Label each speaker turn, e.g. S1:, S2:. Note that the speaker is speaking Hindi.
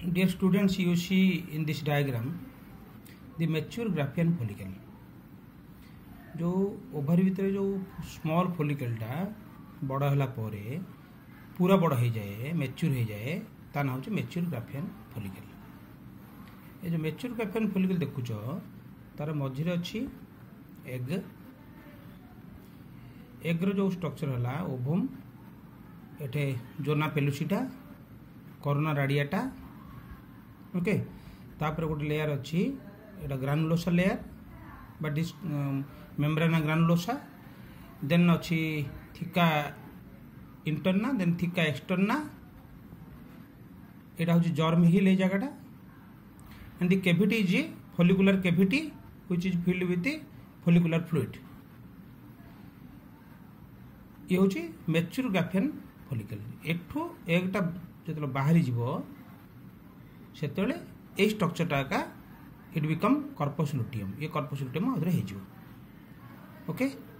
S1: Dear students, you see in this diagram the mature Graafian follicle. जो ओभारी भितर जो स्मॉल फॉलिकलटा बड़ होला परे पूरा बड़ हो जाए मैच्योर हो जाए ता ना होचे मैच्योर ग्राफियन फॉलिकल। ये जो मैच्योर ग्राफियन फॉलिकल देखुच तार मझिरे अच्छी एग्र जो स्ट्रक्चर है ओभम एठे zona pellucida corona radiata okay तापर गोटे लेयर अच्छी एटा ग्रानुलोसा लेयर बा डिस मेम्ब्रेना ग्रानुलोसा देन अच्छी theca interna then theca externa एटा होची जर्म हिल ए जगहटा and the cavity is follicular cavity which is filled with follicular fluid. ये होची मैच्योर ग्राफियन फॉलिकल। एठो एकटा जतलो बाहरी जीवो सेतेले ए स्ट्रक्चरटा का इट बिकम कॉर्पस लुटियम। ये कॉर्पस लुटियम अदर हे जीवो ओके।